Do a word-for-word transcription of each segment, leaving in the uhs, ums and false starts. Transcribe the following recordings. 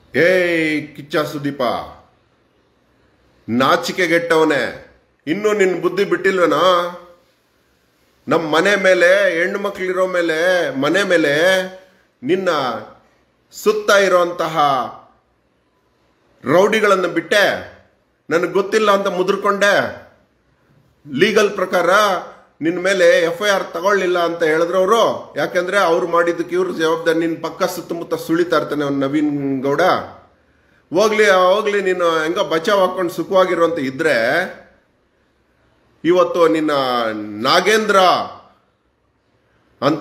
ಏಯ್ ಕಿಚ್ಚ ಸುದೀಪ, ನಾಚಿಕೆಗೆಟ್ಟವನೇ, ಇನ್ನೂ ನಿನ್ನ ಬುದ್ಧಿ ಬಿಟ್ಟಿಲ್ವೇನೋ? ನಮ್ಮ ಮನೆ ಮೇಲೆ, ಹೆಣ್ಣು ಮಕ್ಕಳಿರೋ ಮೇಲೆ, ಮನೆ ಮೇಲೆ ನಿನ್ನ ಸುತ್ತ ಇರೋಂತಹ ರೌಡಿಗಳನ್ನು ಬಿಟ್ಟೆ, ನನಗೆ ಗೊತ್ತಿಲ್ಲ ಅಂತ ಮುದ್ರಕೊಂಡೆ. ಲೀಗಲ್ ಪ್ರಕಾರ ನಿನ್ನ ಮೇಲೆ ಎಫ್ ಐ ಆರ್ ತಗೊಳ್ಳಿಲ್ಲ ಅಂತ ಹೇಳಿದ್ರು ಅವರು. ಯಾಕಂದ್ರೆ ಅವ್ರು ಮಾಡಿದ್ದಕ್ಕೆ ಇವ್ರ ಜವಾಬ್ದಾರಿ. ನಿನ್ನ ಪಕ್ಕ ಸುತ್ತಮುತ್ತ ಸುಳಿತಾ ಇರ್ತಾನೆ ಅವ್ನು ನವೀನ್ ಗೌಡ. ಹೋಗ್ಲಿ ಹೋಗ್ಲಿ, ನೀನು ಹೆಂಗ ಬಚಾವ್ ಹಾಕೊಂಡು ಸುಖವಾಗಿರುವಂತ ಇದ್ರೆ, ಇವತ್ತು ನಿನ್ನ ನಾಗೇಂದ್ರ ಅಂತ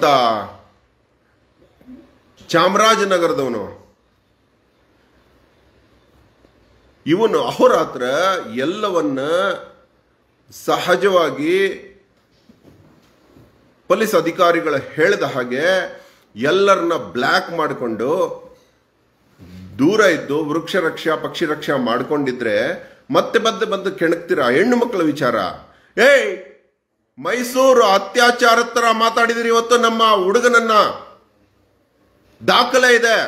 ಚಾಮರಾಜನಗರದವನು, ಇವನು ಅಹೋರಾತ್ರ ಎಲ್ಲವನ್ನ ಸಹಜವಾಗಿ ಪೊಲೀಸ್ ಅಧಿಕಾರಿಗಳು ಹೇಳಿದ ಹಾಗೆ ಎಲ್ಲರನ್ನ ಬ್ಲ್ಯಾಕ್ ಮಾಡಿಕೊಂಡು ದೂರ ಇದ್ದು ವೃಕ್ಷ ರಕ್ಷಾ ಪಕ್ಷಿ ರಕ್ಷಾ ಮಾಡ್ಕೊಂಡಿದ್ರೆ ಮತ್ತೆ ಬಂದು ಬಂದು ಕೆಣಕ್ತೀರಾ ಹೆಣ್ಣು ಮಕ್ಕಳ ವಿಚಾರ. ಏಯ್, ಮೈಸೂರು ಅತ್ಯಾಚಾರ ತರ ಮಾತಾಡಿದಿರಿ ಇವತ್ತು ನಮ್ಮ ಹುಡುಗನನ್ನ. ದಾಖಲೆ ಇದೆ.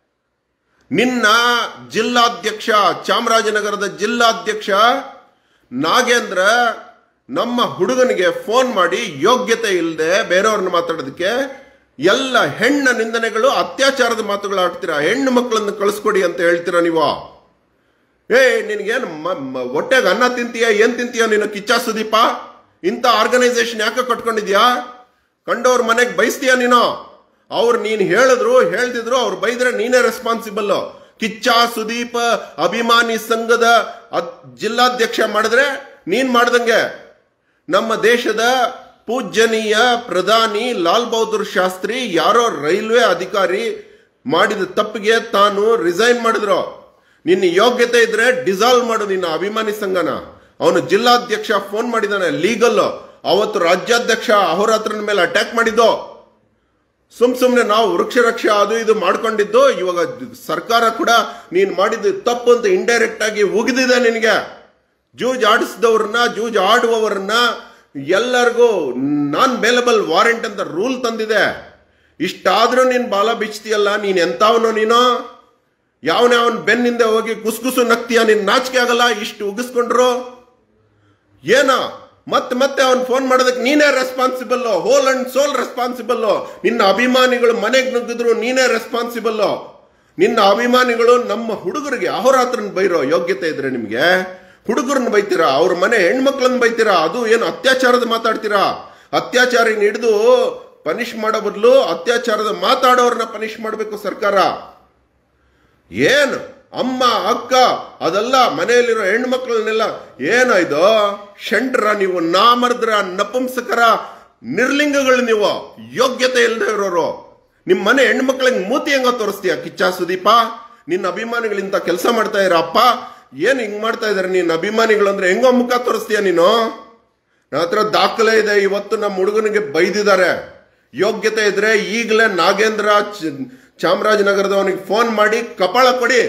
ನಿನ್ನ ಜಿಲ್ಲಾಧ್ಯಕ್ಷ, ಚಾಮರಾಜನಗರದ ಜಿಲ್ಲಾಧ್ಯಕ್ಷ ನಾಗೇಂದ್ರ ನಮ್ಮ ಹುಡುಗನಿಗೆ ಫೋನ್ ಮಾಡಿ ಯೋಗ್ಯತೆ ಇಲ್ಲದೆ ಬೇರೆಯವ್ರನ್ನ ಮಾತಾಡೋದಕ್ಕೆ ಎಲ್ಲ ಹೆಣ್ಣ ನಿಂದನೆಗಳು, ಅತ್ಯಾಚಾರದ ಮಾತುಗಳು ಆಡ್ತೀರಾ. ಹೆಣ್ಣು ಮಕ್ಕಳನ್ನು ಕಳಿಸ್ಕೊಡಿ ಅಂತ ಹೇಳ್ತೀರಾ ನೀವು. ಏ, ನಿನಗೇನು ಹೊಟ್ಟೆಗೆ ಅನ್ನ ತಿಂತೀಯ, ಏನ್ ತಿಂತೀಯ ನೀನು ಕಿಚ್ಚ ಸುದೀಪ? ಇಂಥ ಆರ್ಗನೈಸೇಷನ್ ಯಾಕೆ ಕಟ್ಕೊಂಡಿದ್ಯಾ? ಕಂಡವ್ರ ಮನೆಗೆ ಬಯಸ್ತೀಯ ನೀನು? ಅವ್ರು ನೀನು ಹೇಳಿದ್ರು ಹೇಳ್ತಿದ್ರು, ಅವ್ರು ಬೈದ್ರೆ ನೀನೇ ರೆಸ್ಪಾನ್ಸಿಬಲ್. ಕಿಚ್ಚ ಸುದೀಪ್ ಅಭಿಮಾನಿ ಸಂಘದ ಜಿಲ್ಲಾಧ್ಯಕ್ಷ ಮಾಡಿದ್ರೆ ನೀನ್ ಮಾಡ್ದಂಗೆ. ನಮ್ಮ ದೇಶದ ಪೂಜ್ಯನೀಯ ಪ್ರಧಾನಿ ಲಾಲ್ ಬಹದ್ದೂರ್ ಶಾಸ್ತ್ರಿ ಯಾರೋ ರೈಲ್ವೆ ಅಧಿಕಾರಿ ಮಾಡಿದ ತಪ್ಪಿಗೆ ತಾನು ರಿಸೈನ್ ಮಾಡಿದ್ರು. ನಿನ್ನ ಯೋಗ್ಯತೆ ಇದ್ರೆ ಡಿಸಾಲ್ವ್ ಮಾಡು ನಿನ್ನ ಅಭಿಮಾನಿ ಸಂಘನ. ಅವನು ಜಿಲ್ಲಾಧ್ಯಕ್ಷ ಫೋನ್ ಮಾಡಿದಾನೆ, ಲೀಗಲ್. ಅವತ್ತು ರಾಜ್ಯಾಧ್ಯಕ್ಷ ಅಹೋರಾತ್ರನ ಮೇಲೆ ಅಟ್ಯಾಕ್ ಮಾಡಿದ್ದು. ಸುಮ್ ಸುಮ್ನೆ ನಾವು ವೃಕ್ಷ ರಕ್ಷಾ ಅದು ಇದು ಮಾಡ್ಕೊಂಡಿದ್ದು. ಇವಾಗ ಸರ್ಕಾರ ಕೂಡ ನೀನ್ ಮಾಡಿದ್ದು ತಪ್ಪು ಅಂತ ಇಂಡೈರೆಕ್ಟ್ ಆಗಿ ಉಗಿದಿದೆ ನಿನಗೆ. ಜೂಜ್ ಆಡಿಸಿದವ್ರನ್ನ, ಜೂಜ್ ಆಡುವವರನ್ನ ಎಲ್ಲರಿಗೂ ನಾನ್ ಬೇಲಬಲ್ ವಾರೆಂಟ್ ಅಂತ ರೂಲ್ ತಂದಿದೆ. ಇಷ್ಟಾದ್ರೂ ನೀನ್ ಬಾಲ ಬಿಚ್ತೀಯಲ್ಲ, ನೀನ್ ಎಂತಾವನೋ ನೀನು? ಯಾವನೇ ಅವನ್ ಬೆನ್ನಿಂದ ಹೋಗಿ ಕುಸ್ಕುಸು ನಗ್ತೀಯ? ನಿನ್ ನಾಚಿಕೆ ಆಗಲ್ಲ ಇಷ್ಟು ಉಗಿಸ್ಕೊಂಡ್ರು? ಏನ ಮತ್ತೆ ಮತ್ತೆ ಅವನ್ ಫೋನ್ ಮಾಡೋದಕ್ಕೆ ನೀನೇ responsible, whole and sole responsible. ನಿನ್ನ ಅಭಿಮಾನಿಗಳು ಮನೆಗೆ ನುಗ್ಗಿದ್ರು ನೀನೇ ರೆಸ್ಪಾನ್ಸಿಬಲ್. ನಿನ್ನ ಅಭಿಮಾನಿಗಳು ನಮ್ಮ ಹುಡುಗರಿಗೆ ಅಹೋರಾತ್ರನ್ ಬೈರೋ ಯೋಗ್ಯತೆ ಇದ್ರೆ ನಿಮ್ಗೆ ಹುಡುಗರನ್ನ ಬೈತೀರಾ, ಅವ್ರ ಮನೆ ಹೆಣ್ಮಕ್ಳನ್ನ ಬೈತೀರಾ. ಅದು ಏನು ಅತ್ಯಾಚಾರದ ಮಾತಾಡ್ತೀರಾ? ಅತ್ಯಾಚಾರಿನ ಹಿಡಿದು ಪನಿಷ್ ಮಾಡೋ ಬದಲು ಅತ್ಯಾಚಾರದ ಮಾತಾಡೋರ್ನ ಪನಿಷ್ ಮಾಡಬೇಕು ಸರ್ಕಾರ. ಏನು ಅಮ್ಮ ಅಕ್ಕ ಅದೆಲ್ಲ ಮನೆಯಲ್ಲಿರೋ ಹೆಣ್ಮಕ್ಳನ್ನೆಲ್ಲ ಏನೋ ಇದು ಶಂಟ್ರ ನೀವು, ನಾಮರ್ದ್ರ, ನಪುಂಸಕರ, ನಿರ್ಲಿಂಗಗಳು ನೀವು, ಯೋಗ್ಯತೆ ಇಲ್ಲದೆ ಇರೋರು. ನಿಮ್ಮ ಮನೆ ಹೆಣ್ಮಕ್ಳಿಗೆ ಮೂತಿ ಹೆಂಗ ತೋರಿಸ್ತೀಯ ಕಿಚ್ಚ ಸುದೀಪ? ನಿನ್ನ ಅಭಿಮಾನಿಗಳಿಂತ ಕೆಲಸ ಮಾಡ್ತಾ ಇರ ಅಪ್ಪ. ಏನ್ ಹಿಂಗ್ ಮಾಡ್ತಾ ಇದಾರೆ ನಿನ್ನ ಅಭಿಮಾನಿಗಳು ಅಂದ್ರೆ? ಹೆಂಗೋ ಮುಖ ತೋರಿಸ್ತೀಯ ನೀನು? ನನ್ನ ಹತ್ರ ದಾಖಲೆ ಇದೆ. ಇವತ್ತು ನಮ್ಮ ಹುಡುಗನಿಗೆ ಬೈದಿದ್ದಾರೆ. ಯೋಗ್ಯತೆ ಇದ್ರೆ ಈಗಲೇ ನಾಗೇಂದ್ರ ಚಾಮರಾಜನಗರದವನಿಗೆ ಫೋನ್ ಮಾಡಿ ಕಪಾಳ ಕೊಡಿ.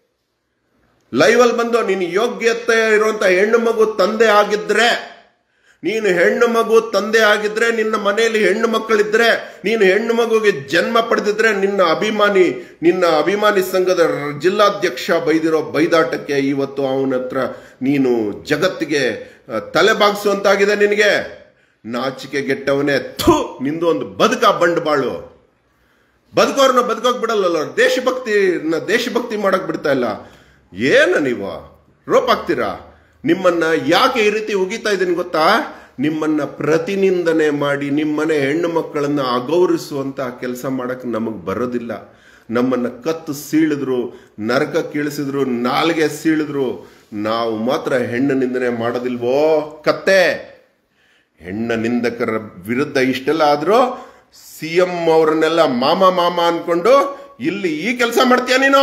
ಲೈವ್ ಅಲ್ಲಿ ಬಂದು ನೀನು ಯೋಗ್ಯತೆ ಇರುವಂತ ಹೆಣ್ಣು ಮಗು ತಂದೆ ಆಗಿದ್ರೆ, ನೀನು ಹೆಣ್ಣು ಮಗು ತಂದೆ ಆಗಿದ್ರೆ, ನಿನ್ನ ಮನೆಯಲ್ಲಿ ಹೆಣ್ಣು ಮಕ್ಕಳಿದ್ರೆ, ನೀನು ಹೆಣ್ಣು ಮಗುಗೆ ಜನ್ಮ ಪಡೆದಿದ್ರೆ, ನಿನ್ನ ಅಭಿಮಾನಿ ನಿನ್ನ ಅಭಿಮಾನಿ ಸಂಘದ ಜಿಲ್ಲಾಧ್ಯಕ್ಷ ಬೈದಿರೋ ಬೈದಾಟಕ್ಕೆ ಇವತ್ತು ಅವನ ಹತ್ರ ನೀನು ಜಗತ್ತಿಗೆ ತಲೆ ಬಾಗಿಸುವಂತಾಗಿದೆ ನಿನಗೆ. ನಾಚಿಕೆ ಗೆಟ್ಟವನೇ, ಥು, ನಿಂದು ಒಂದು ಬದುಕ ಬಂಡವಾಳು. ಬದುಕೋರ್ನ ಬದುಕೋಕ್ ಬಿಡಲ್ಲ, ದೇಶಭಕ್ತಿ ದೇಶಭಕ್ತಿ ಮಾಡಕ್ ಬಿಡ್ತಾ ಇಲ್ಲ. ಏನು ನೀವು ರೋಪ್ ಆಗ್ತೀರಾ? ನಿಮ್ಮನ್ನ ಯಾಕೆ ಈ ರೀತಿ ಉಗಿತಾ ಇದ್ದೀನಿ ಗೊತ್ತಾ? ನಿಮ್ಮನ್ನ ಪ್ರತಿನಿಂದನೆ ಮಾಡಿ ನಿಮ್ಮನೆ ಹೆಣ್ಣು ಮಕ್ಕಳನ್ನ ಅಗೌರವಿಸುವಂತ ಕೆಲಸ ಮಾಡಕ್ ನಮಗ್ ಬರೋದಿಲ್ಲ. ನಮ್ಮನ್ನ ಕತ್ತು ಸೀಳಿದ್ರು, ನರಕ ಕೀಳಿಸಿದ್ರು, ನಾಲ್ಗೆ ಸೀಳಿದ್ರು, ನಾವು ಮಾತ್ರ ಹೆಣ್ಣು ನಿಂದನೆ ಮಾಡೋದಿಲ್ವೋ ಕತ್ತೆ? ಹೆಣ್ಣ ನಿಂದಕರ ವಿರುದ್ಧ ಇಷ್ಟೆಲ್ಲ ಆದ್ರೂ ಸಿ ಎಂ ಅವರನ್ನೆಲ್ಲ ಮಾಮ ಮಾಮ ಅನ್ಕೊಂಡು ಇಲ್ಲಿ ಈ ಕೆಲಸ ಮಾಡ್ತೀಯ ನೀನು?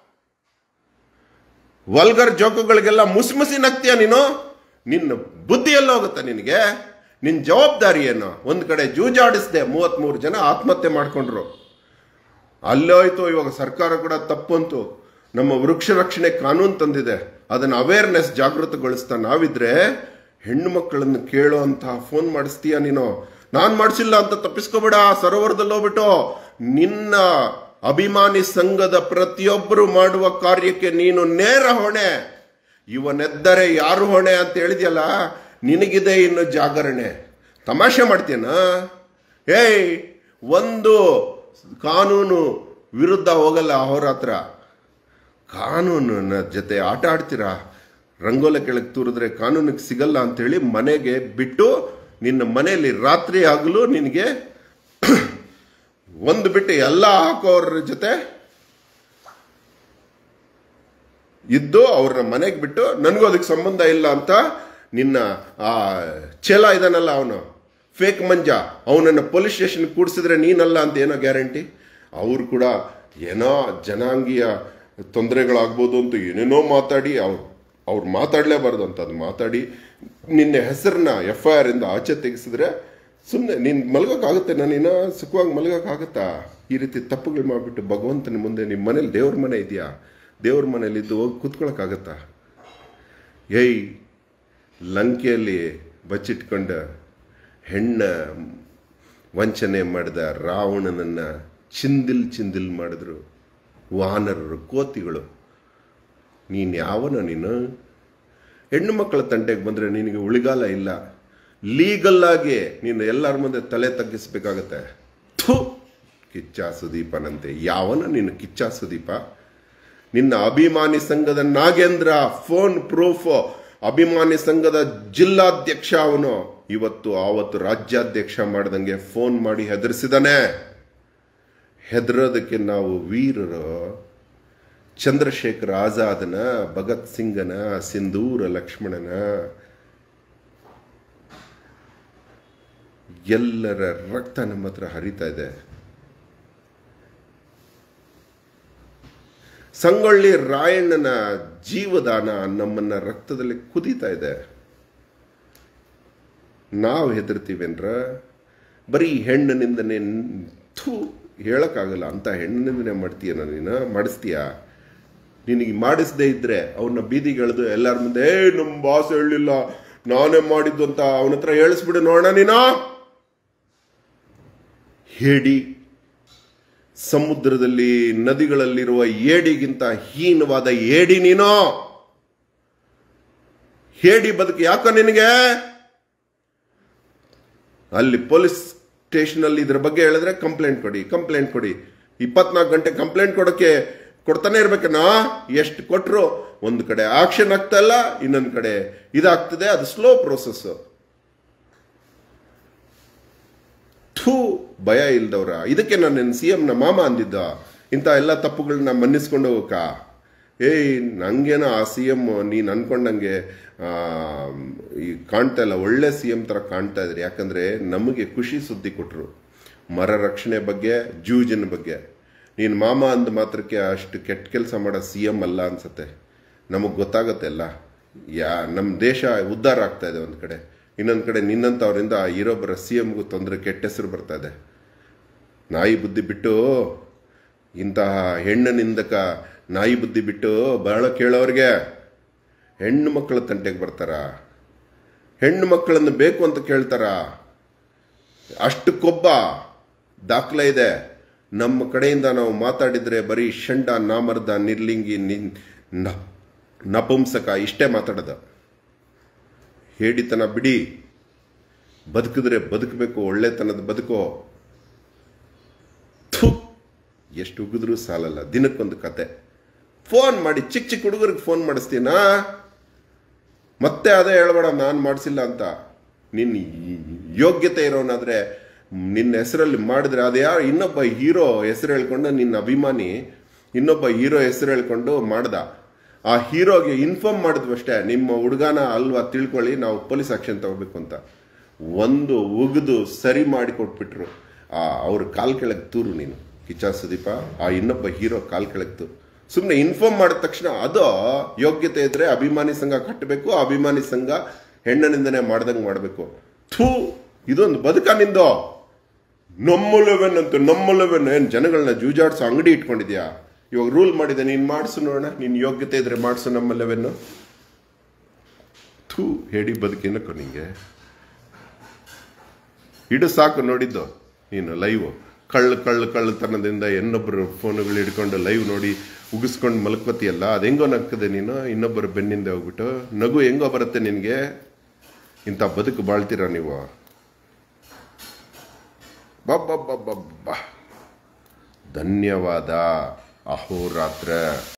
ವಲ್ಗರ್ ಜೋಕುಗಳಿಗೆಲ್ಲ ಮುಸಿ ಮುಸಿ ನಗ್ತೀಯ ನೀನು? ನಿನ್ನ ಬುದ್ಧಿ ಎಲ್ಲ ಹೋಗುತ್ತೆ ನಿನಗೆ? ನಿನ್ನ ಜವಾಬ್ದಾರಿ ಏನು? ಒಂದ್ ಕಡೆ ಜೂಜಾಡಿಸ್ದೆ, ಮೂವತ್ತ್ ಮೂರು ಜನ ಆತ್ಮಹತ್ಯೆ ಮಾಡ್ಕೊಂಡ್ರು. ಅಲ್ಲೋಯ್ತು. ಇವಾಗ ಸರ್ಕಾರ ಕೂಡ ತಪ್ಪಂತು. ನಮ್ಮ ವೃಕ್ಷ ರಕ್ಷಣೆ ಕಾನೂನು ತಂದಿದೆ, ಅದನ್ನ ಅವೇರ್ನೆಸ್ ಜಾಗೃತಗೊಳಿಸ್ತಾ ನಾವಿದ್ರೆ ಹೆಣ್ಣು ಮಕ್ಕಳನ್ನು ಕೇಳೋ ಅಂತ ಫೋನ್ ಮಾಡಿಸ್ತೀಯ ನೀನು? ನಾನ್ ಮಾಡಿಸಿಲ್ಲ ಅಂತ ತಪ್ಪಿಸ್ಕೋಬೇಡ. ಸರೋವರದಲ್ಲಿ ಹೋಗ್ಬಿಟ್ಟು ನಿನ್ನ ಅಭಿಮಾನಿ ಸಂಘದ ಪ್ರತಿಯೊಬ್ಬರು ಮಾಡುವ ಕಾರ್ಯಕ್ಕೆ ನೀನು ನೇರ ಹೊಣೆ. ಇವನೆದ್ದರೆ ಯಾರು ಹೊಣೆ ಅಂತ ಹೇಳಿದ್ಯಲ್ಲ, ನಿನಗಿದೆ ಇನ್ನು ಜಾಗರಣೆ. ತಮಾಷೆ ಮಾಡ್ತೀನ? ಏಯ್, ಒಂದು ಕಾನೂನು ವಿರುದ್ಧ ಹೋಗಲ್ಲ ಅಹೋರಾತ್ರ. ಕಾನೂನಿನ ಜೊತೆ ಆಟ ಆಡ್ತೀರಾ? ರಂಗೋಲೆ ಕೆಳಗೆ ತೂರಿದ್ರೆ ಕಾನೂನಿಗೆ ಸಿಗಲ್ಲ ಅಂತೇಳಿ ಮನೆಗೆ ಬಿಟ್ಟು ನಿನ್ನ ಮನೆಯಲ್ಲಿ ರಾತ್ರಿ ಆಗಲು ನಿನಗೆ ಒಂದು ಬಿಟ್ಟು ಎಲ್ಲ ಹಾಕೋರ ಜೊತೆ ಇದ್ದು ಅವ್ರನ್ನ ಮನೆಗೆ ಬಿಟ್ಟು ನನಗೂ ಅದಕ್ಕೆ ಸಂಬಂಧ ಇಲ್ಲ ಅಂತ ನಿನ್ನ ಆ ಚೇಲ ಇದಾನಲ್ಲ, ಅವನು ಫೇಕ್ ಮಂಜ, ಅವನನ್ನು ಪೊಲೀಸ್ ಸ್ಟೇಷನ್ ಕೂಡಿಸಿದ್ರೆ ನೀನಲ್ಲ ಅಂತ ಏನೋ ಗ್ಯಾರಂಟಿ? ಅವ್ರು ಕೂಡ ಏನೋ ಜನಾಂಗೀಯ ತೊಂದರೆಗಳಾಗ್ಬೋದು ಅಂತ ಏನೇನೋ ಮಾತಾಡಿ ಅವ್ರು ಅವ್ರು ಮಾತಾಡಲೇಬಾರ್ದು ಅಂತ ಅದು ಮಾತಾಡಿ ನಿನ್ನ ಹೆಸರನ್ನ ಎಫ್ ಐ ಆರ್ ಇಂದ ಆಚೆ ತೆಗೆಸಿದ್ರೆ ಸುಮ್ಮನೆ ನೀನು ಮಲಗೋಕ್ಕಾಗುತ್ತೆ? ನಾನಿನ್ನ ಸುಖವಾಗಿ ಮಲಗೋಕ್ಕಾಗತ್ತಾ? ಈ ರೀತಿ ತಪ್ಪುಗಳು ಮಾಡಿಬಿಟ್ಟು ಭಗವಂತನ ಮುಂದೆ ನಿಮ್ಮ ಮನೇಲಿ ದೇವ್ರ ಮನೆ ಇದೆಯಾ? ದೇವ್ರ ಮನೇಲಿದ್ದು ಹೋಗಿ ಕೂತ್ಕೊಳ್ಳೋಕ್ಕಾಗತ್ತಾ? ಏಯ್, ಲಂಕೆಯಲ್ಲಿ ಬಚ್ಚಿಟ್ಕೊಂಡ ಹೆಣ್ಣ ವಂಚನೆ ಮಾಡಿದ ರಾವಣನನ್ನು ಚಿಂದಿಲ್ ಚಿಂದಿಲ್ ಮಾಡಿದ್ರು ವಾನರರು, ಕೋತಿಗಳು. ನೀನು ಯಾವನ? ನೀನು ಹೆಣ್ಣು ಮಕ್ಕಳ ತಂಟೆಗೆ ಬಂದರೆ ನಿನಗೆ ಉಳಿಗಾಲ ಇಲ್ಲ. ಲೀಗಲ್ಲಾಗಿ ನೀನು ಎಲ್ಲರ ಮುಂದೆ ತಲೆ ತಗ್ಗಿಸ್ಬೇಕಾಗತ್ತೆ. ಥು, ಕಿಚ್ಚ ಸುದೀಪನಂತೆ ಯಾವನ ನೀನು? ಕಿಚ್ಚ ಸುದೀಪ, ನಿನ್ನ ಅಭಿಮಾನಿ ಸಂಘದ ನಾಗೇಂದ್ರ ಫೋನ್ ಪ್ರೂಫ್. ಅಭಿಮಾನಿ ಸಂಘದ ಜಿಲ್ಲಾಧ್ಯಕ್ಷ ಅವನು. ಇವತ್ತು ಆವತ್ತು ರಾಜ್ಯಾಧ್ಯಕ್ಷ ಮಾಡ್ದಂಗೆ ಫೋನ್ ಮಾಡಿ ಹೆದರಿಸಿದಾನೆ. ಹೆದರೋದಕ್ಕೆ ನಾವು ವೀರರು. ಚಂದ್ರಶೇಖರ ಆಜಾದನ, ಭಗತ್ ಸಿಂಗನ, ಸಿಂಧೂರ ಲಕ್ಷ್ಮಣನ, ಎಲ್ಲರ ರಕ್ತ ನಮ್ಮ ಹತ್ರ ಹರಿತಾ ಇದೆ. ಸಂಗೊಳ್ಳಿ ರಾಯಣ್ಣನ ಜೀವದಾನ ನಮ್ಮನ್ನ ರಕ್ತದಲ್ಲಿ ಕುದೀತಾ ಇದೆ. ನಾವು ಹೆದರ್ತೀವೇನ್ರ? ಬರೀ ಹೆಣ್ಣಿನಿಂದನೇ ಥೂ ಹೇಳಕ್ಕಾಗಲ್ಲ ಅಂತ ಹೆಣ್ಣಿನಿಂದನೇ ಮಾಡ್ತೀಯ? ನೀನು ಮಾಡಿಸ್ತೀಯ? ನಿನಗೆ ಮಾಡಿಸದೇ ಇದ್ರೆ ಅವನ್ನ ಬೀದಿಗೆಳೆದು ಎಲ್ಲರ ಮುಂದೆ ಏ ನಮ್ಮ ಬಾಸ್ ಹೇಳಲಿಲ್ಲ ನಾನೇ ಮಾಡಿದ್ದು ಅಂತ ಅವನ ಹತ್ರ ಹೇಳಿಸ್ಬಿಡು ನೋಡೋಣ. ನೀನು ಹೇಡಿ, ಸಮುದ್ರದಲ್ಲಿ ನದಿಗಳಲ್ಲಿರುವ ಏಡಿಗಿಂತ ಹೀನವಾದ ಏಡಿ ನೀನು. ಹೇಡಿ ಬದುಕು ಯಾಕೋ ನಿನಗೆ? ಅಲ್ಲಿ ಪೊಲೀಸ್ ಸ್ಟೇಷನ್ ಅಲ್ಲಿ ಇದ್ರ ಬಗ್ಗೆ ಹೇಳಿದ್ರೆ ಕಂಪ್ಲೇಂಟ್ ಕೊಡಿ, ಕಂಪ್ಲೇಂಟ್ ಕೊಡಿ. ಇಪ್ಪತ್ನಾಲ್ಕು ಗಂಟೆ ಕಂಪ್ಲೇಂಟ್ ಕೊಡೋಕೆ ಕೊಡ್ತಾನೆ ಇರ್ಬೇಕನಾ? ಎಷ್ಟು ಕೊಟ್ಟರು ಒಂದು ಕಡೆ ಆಕ್ಷನ್ ಆಗ್ತಾ ಇಲ್ಲ, ಇನ್ನೊಂದು ಕಡೆ ಇದಾಗ್ತದೆ. ಅದು ಸ್ಲೋ ಪ್ರೋಸೆಸ್. ಥೂ, ಭಯ ಇಲ್ದವ್ರ. ಇದಕ್ಕೆ ನಾನು ಸಿ ಎಂ ನ ಮಾಮ ಅಂದಿದ್ದ ಇಂಥ ಎಲ್ಲ ತಪ್ಪುಗಳನ್ನ ಮನ್ನಿಸ್ಕೊಂಡು ಹೋಗಕ್ಕ. ಏಯ್, ನಂಗೇನೋ ಆ ಸಿ ಎಂ ನೀನು ಅನ್ಕೊಂಡಂಗೆ ಈ ಕಾಣ್ತಾ ಇಲ್ಲ. ಒಳ್ಳೆ ಸಿ ಎಂ ಥರ ಕಾಣ್ತಾ ಇದ್ರಿ. ಯಾಕಂದರೆ ನಮಗೆ ಖುಷಿ ಸುದ್ದಿ ಕೊಟ್ಟರು ಮರ ರಕ್ಷಣೆ ಬಗ್ಗೆ, ಜೂಜಿನ ಬಗ್ಗೆ. ನೀನು ಮಾಮ ಅಂದ ಮಾತ್ರಕ್ಕೆ ಅಷ್ಟು ಕೆಟ್ಟ ಕೆಲಸ ಮಾಡೋ ಸಿ ಎಂ ಅಲ್ಲ ಅನ್ಸತ್ತೆ. ನಮಗೆ ಗೊತ್ತಾಗತ್ತೆ ಎಲ್ಲ. ಯಾ ನಮ್ಮ ದೇಶ ಉದ್ಧಾರ ಆಗ್ತಾ ಇದೆ ಒಂದು ಕಡೆ, ಇನ್ನೊಂದು ಕಡೆ ನಿನ್ನಂಥವ್ರಿಂದ ಇರೋಬ್ಬರ ಸಿ ಎಮ್ಗೂ ತೊಂದರೆ, ಕೆಟ್ಟ ಹೆಸರು ಬರ್ತಾ ಇದೆ. ನಾಯಿ ಬುದ್ಧಿ ಬಿಟ್ಟು, ಇಂತಹ ಹೆಣ್ಣಿನಿಂದಕ ನಾಯಿ ಬುದ್ಧಿ ಬಿಟ್ಟು ಬಹಳ ಕೇಳೋರಿಗೆ ಹೆಣ್ಣು ಮಕ್ಕಳ ತಂಟೆಗೆ ಬರ್ತಾರ. ಹೆಣ್ಣು ಮಕ್ಕಳನ್ನು ಬೇಕು ಅಂತ ಕೇಳ್ತಾರ. ಅಷ್ಟು ಕೊಬ್ಬ ದಾಖಲೆ ಇದೆ. ನಮ್ಮ ಕಡೆಯಿಂದ ನಾವು ಮಾತಾಡಿದರೆ ಬರೀ ಷಂಡ, ನಾಮರ್ದ, ನಿರ್ಲಿಂಗಿ, ನಪುಂಸಕ ಇಷ್ಟೇ ಮಾತಾಡೋದು. ಹೇಡಿತನ ಬಿಡಿ, ಬದುಕಿದ್ರೆ ಬದುಕಬೇಕು, ಒಳ್ಳೆತನದ ಬದುಕೋ. ಥು, ಎಷ್ಟು ಉಗಿದ್ರೂ ಸಾಲಲ್ಲ. ದಿನಕ್ಕೊಂದು ಕತೆ. ಫೋನ್ ಮಾಡಿ ಚಿಕ್ಕ ಚಿಕ್ಕ ಹುಡುಗರಿಗೆ ಫೋನ್ ಮಾಡಿಸ್ತೀನಾ? ಮತ್ತೆ ಅದೇ ಹೇಳ್ಬೇಡ ನಾನು ಮಾಡಿಸಿಲ್ಲ ಅಂತ. ನಿನ್ನ ಯೋಗ್ಯತೆ ಇರೋನಾದರೆ ನಿನ್ನ ಹೆಸರಲ್ಲಿ ಮಾಡಿದ್ರೆ ಅದು ಯಾರು ಇನ್ನೊಬ್ಬ ಹೀರೋ ಹೆಸರು ಹೇಳ್ಕೊಂಡು, ನಿನ್ನ ಅಭಿಮಾನಿ ಇನ್ನೊಬ್ಬ ಹೀರೋ ಹೆಸರು ಹೇಳ್ಕೊಂಡು ಮಾಡ್ದ. ಆ ಹೀರೋಗೆ ಇನ್ಫಾರ್ಮ್ ಮಾಡಿದ್ವು ಅಷ್ಟೇ, ನಿಮ್ಮ ಹುಡುಗನ ಅಲ್ವಾ ತಿಳ್ಕೊಳ್ಳಿ, ನಾವು ಪೊಲೀಸ್ ಆಕ್ಷನ್ ತಗೋಬೇಕು ಅಂತ. ಒಂದು ಉಗಿದು ಸರಿ ಮಾಡಿ ಕೊಟ್ಬಿಟ್ರು. ಆ ಅವ್ರ ಕಾಲ್ ಕೆಳಗೆ ತೂರು ನೀನು ಕಿಚ್ಚ ಸುದೀಪ. ಆ ಇನ್ನೊಬ್ಬ ಹೀರೋ ಕಾಲ್ ಕೆಳಗೆ ತೂರು. ಸುಮ್ಮನೆ ಇನ್ಫಾರ್ಮ್ ಮಾಡಿದ ತಕ್ಷಣ ಅದು ಯೋಗ್ಯತೆ ಇದ್ರೆ ಅಭಿಮಾನಿ ಸಂಘ ಕಟ್ಟಬೇಕು, ಅಭಿಮಾನಿ ಸಂಘ ಹೆಣ್ಣನಿಂದನೇ ಮಾಡ್ದಂಗೆ ಮಾಡಬೇಕು. ಥೂ, ಇದೊಂದು ಬದುಕ ನಿಂದು. ನಮ್ಮಲೆವೆನ್ ಅಂತ ನಮ್ಮಲೆವೆನ್ ಏನು ಜನಗಳನ್ನ ಜೂಜಾಡ್ಸೋ ಅಂಗಡಿ ಇಟ್ಕೊಂಡಿದ್ಯಾ? ಇವಾಗ ರೂಲ್ ಮಾಡಿದೆ, ನೀನು ಮಾಡಿಸು ನೋಡೋಣ, ನಿನ್ನ ಯೋಗ್ಯತೆ ಇದ್ರೆ ಮಾಡಿಸು ನಮ್ಮಲೆವೆನ್ನು. ಥೂ, ಹೇಳಿ ಬದುಕೇನಕ್ಕೋ ನಿಂಗೆ. ಇಡು ಸಾಕು ನೋಡಿದ್ದು ನೀನು ಲೈವ್. ಕಳ್ಳು ಕಳ್ಳು ಕಳ್ಳತನದಿಂದ ಇನ್ನೊಬ್ಬರು ಫೋನುಗಳು ಹಿಡ್ಕೊಂಡು ಲೈವ್ ನೋಡಿ ಉಗಿಸ್ಕೊಂಡು ಮಲ್ಕೋತಿಯಲ್ಲ, ಅದು ಹೆಂಗೋ ನಗ್ತದೆ ನೀನು ಇನ್ನೊಬ್ಬರು ಬೆನ್ನಿಂದ ಹೋಗ್ಬಿಟ್ಟು. ನಗು ಹೆಂಗೋ ಬರುತ್ತೆ ನಿನಗೆ? ಇಂಥ ಬದುಕು ಬಾಳ್ತೀರ ನೀವು? ಬಬ್ಬಬ್ಬಬ್ಬಬ್ಬ. ಧನ್ಯವಾದ. ಅಹೋರಾತ್ರ.